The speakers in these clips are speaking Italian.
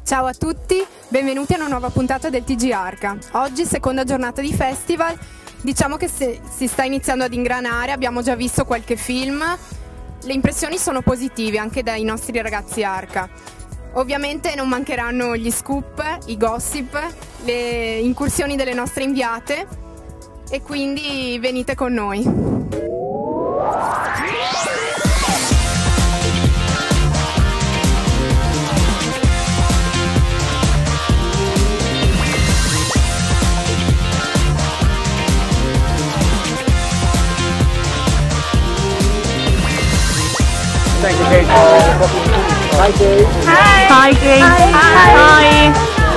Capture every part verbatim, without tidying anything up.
Ciao a tutti, benvenuti a una nuova puntata del T G Arca. Oggi, seconda giornata di festival, diciamo che se, si sta iniziando ad ingranare, abbiamo già visto qualche film, le impressioni sono positive anche dai nostri ragazzi Arca. Ovviamente non mancheranno gli scoop, i gossip, le incursioni delle nostre inviate e quindi venite con noi. Thank you, Kate. Hi, Kate. Hi. Hi, Kate. Hi. Hi.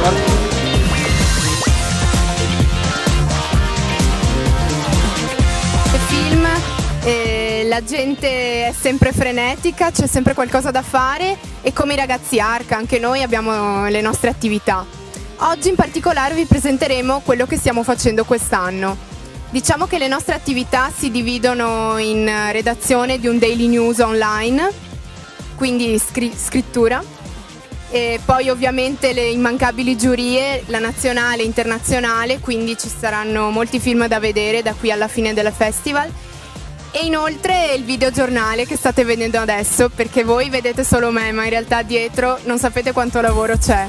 Il film, eh, la gente è sempre frenetica, c'è sempre qualcosa da fare e come i ragazzi Arca anche noi abbiamo le nostre attività. Oggi in particolare vi presenteremo quello che stiamo facendo quest'anno. Diciamo che le nostre attività si dividono in redazione di un daily news online, quindi scri- scrittura, e poi ovviamente le immancabili giurie, la nazionale e internazionale, quindi ci saranno molti film da vedere da qui alla fine del festival. E inoltre il videogiornale che state vedendo adesso, perché voi vedete solo me, ma in realtà dietro non sapete quanto lavoro c'è.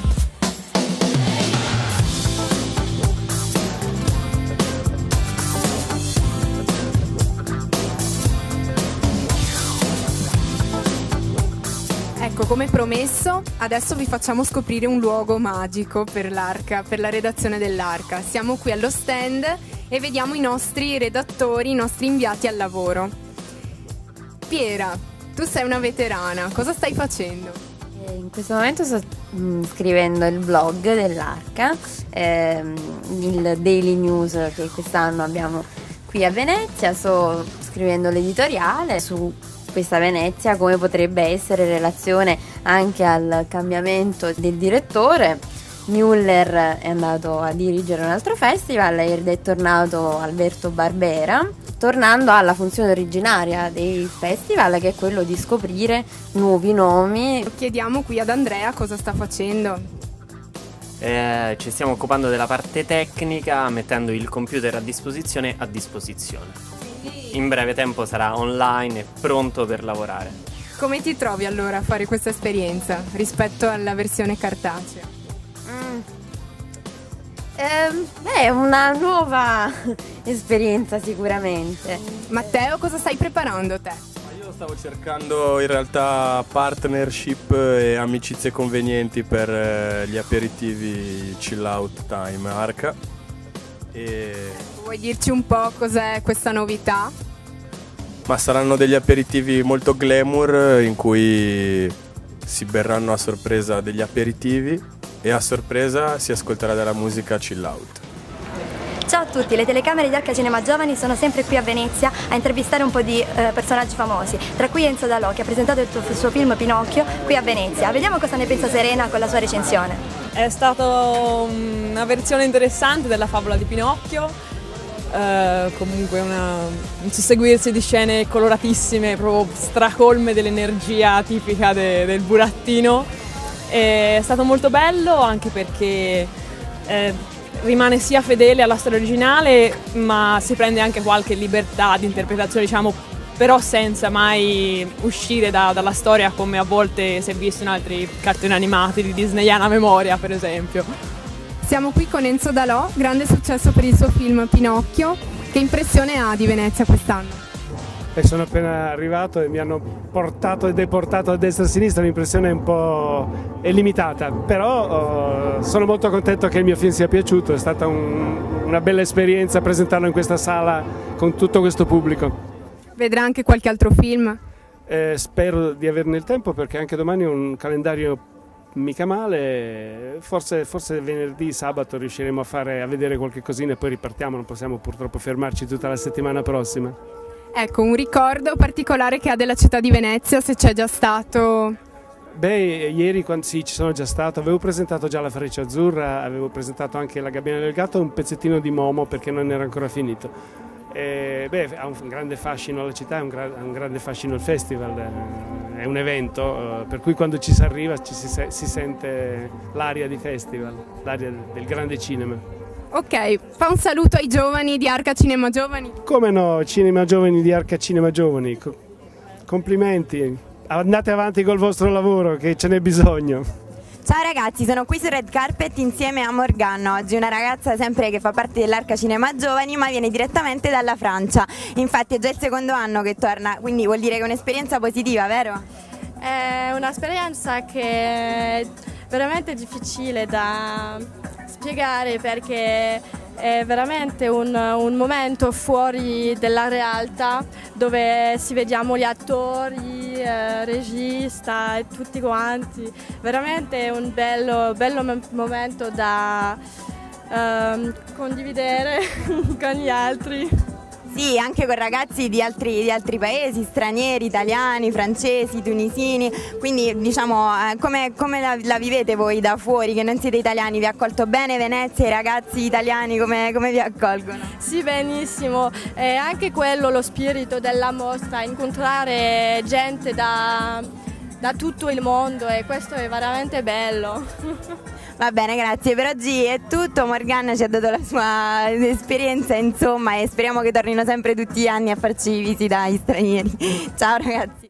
Ecco, come promesso, adesso vi facciamo scoprire un luogo magico per l'Arca, per la redazione dell'Arca. Siamo qui allo stand e vediamo i nostri redattori, i nostri inviati al lavoro. Piera, tu sei una veterana, cosa stai facendo? In questo momento sto mh, scrivendo il blog dell'Arca, ehm, il daily news che quest'anno abbiamo qui a Venezia. Sto scrivendo l'editoriale su questa Venezia, come potrebbe essere in relazione anche al cambiamento del direttore. Müller è andato a dirigere un altro festival ed è tornato Alberto Barbera, tornando alla funzione originaria dei festival, che è quello di scoprire nuovi nomi. Chiediamo qui ad Andrea cosa sta facendo. Eh, ci stiamo occupando della parte tecnica, mettendo il computer a disposizione a disposizione. In breve tempo sarà online e pronto per lavorare. Come ti trovi allora a fare questa esperienza rispetto alla versione cartacea? Mm. Eh, è una nuova esperienza sicuramente. Matteo, cosa stai preparando te? Io stavo cercando in realtà partnership e amicizie convenienti per eh, gli aperitivi Chill Out Time Arca. E... Vuoi dirci un po' cos'è questa novità? Ma saranno degli aperitivi molto glamour in cui si berranno a sorpresa degli aperitivi e a sorpresa si ascolterà della musica chill out. Ciao a tutti, le telecamere di Arca Cinema Giovani sono sempre qui a Venezia a intervistare un po' di eh, personaggi famosi, tra cui Enzo Dalò, che ha presentato il, tuo, il suo film Pinocchio qui a Venezia. Vediamo cosa ne pensa Serena con la sua recensione. È stata una versione interessante della favola di Pinocchio, eh, comunque una, un susseguirsi di scene coloratissime, proprio stracolme dell'energia tipica de, del burattino. È stato molto bello anche perché eh, rimane sia fedele alla storia originale, ma si prende anche qualche libertà di interpretazione, diciamo, però senza mai uscire da, dalla storia come a volte si è visto in altri cartoni animati di disneyana memoria, per esempio. Siamo qui con Enzo Dalò, grande successo per il suo film Pinocchio. Che impressione ha di Venezia quest'anno? E sono appena arrivato e mi hanno portato e deportato a destra e a sinistra, l'impressione è un po' è limitata, però uh, sono molto contento che il mio film sia piaciuto, è stata un, una bella esperienza presentarlo in questa sala con tutto questo pubblico. Vedrà anche qualche altro film? Eh, spero di averne il tempo, perché anche domani ho un calendario mica male, forse, forse venerdì, sabato riusciremo a, fare, a vedere qualche cosina e poi ripartiamo, non possiamo purtroppo fermarci tutta la settimana prossima. Ecco, un ricordo particolare che ha della città di Venezia, se c'è già stato? Beh, ieri quando sì, ci sono già stato, avevo presentato già la Freccia Azzurra, avevo presentato anche la Gabbiana del Gatto e un pezzettino di Momo perché non era ancora finito. E, beh, ha un grande fascino la città, ha un, gra ha un grande fascino il festival, è un evento, per cui quando ci si arriva ci si, se si sente l'aria di festival, l'aria del grande cinema. Ok, fa un saluto ai giovani di Arca Cinema Giovani. Come no, Cinema Giovani di Arca Cinema Giovani, Co complimenti, andate avanti col vostro lavoro che ce n'è bisogno. Ciao ragazzi, sono qui sul red carpet insieme a Morgana, oggi una ragazza sempre che fa parte dell'Arca Cinema Giovani ma viene direttamente dalla Francia, infatti è già il secondo anno che torna, quindi vuol dire che è un'esperienza positiva, vero? È un'esperienza che è veramente difficile da spiegare perché è veramente un, un momento fuori dalla realtà dove si vediamo gli attori, eh, regista e tutti quanti, veramente un bello, bello momento da eh, condividere con gli altri. Sì, anche con ragazzi di altri, di altri paesi, stranieri, italiani, francesi, tunisini, quindi diciamo eh, come, come la, la vivete voi da fuori che non siete italiani? Vi ha accolto bene Venezia, i ragazzi italiani come, come vi accolgono? Sì, benissimo, e anche quello lo spirito della mostra, incontrare gente da, da tutto il mondo e questo è veramente bello. Va bene, grazie, per oggi è tutto, Morgana ci ha dato la sua esperienza insomma e speriamo che tornino sempre tutti gli anni a farci visita agli stranieri. Ciao ragazzi.